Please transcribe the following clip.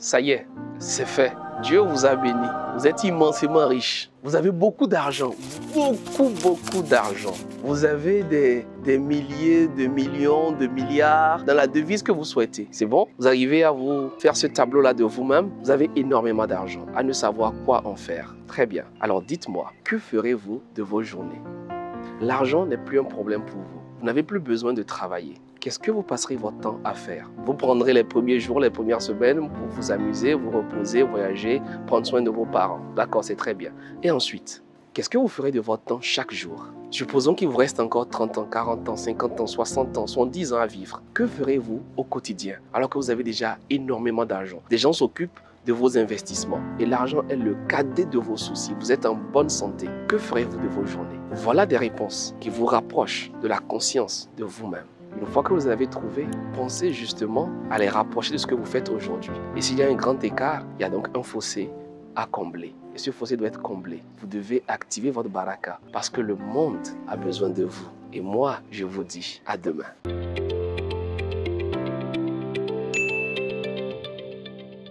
Ça y est, c'est fait. Dieu vous a béni. Vous êtes immensément riche. Vous avez beaucoup d'argent. Beaucoup d'argent. Vous avez des milliers, de millions, de milliards dans la devise que vous souhaitez. C'est bon? Vous arrivez à vous faire ce tableau-là de vous-même. Vous avez énormément d'argent. À ne savoir quoi en faire. Très bien. Alors dites-moi, que ferez-vous de vos journées? L'argent n'est plus un problème pour vous. Vous n'avez plus besoin de travailler. Qu'est-ce que vous passerez votre temps à faire? Vous prendrez les premiers jours, les premières semaines pour vous amuser, vous reposer, voyager, prendre soin de vos parents. D'accord, c'est très bien. Et ensuite, qu'est-ce que vous ferez de votre temps chaque jour? Supposons qu'il vous reste encore 30 ans, 40 ans, 50 ans, 60 ans, 70 ans à vivre. Que ferez-vous au quotidien alors que vous avez déjà énormément d'argent? Des gens s'occupent de vos investissements et l'argent est le cadet de vos soucis. Vous êtes en bonne santé. Que ferez-vous de vos journées? Voilà des réponses qui vous rapprochent de la conscience de vous-même. Une fois que vous avez trouvé, pensez justement à les rapprocher de ce que vous faites aujourd'hui. Et s'il y a un grand écart, il y a donc un fossé à combler. Et ce fossé doit être comblé. Vous devez activer votre baraka parce que le monde a besoin de vous. Et moi, je vous dis à demain.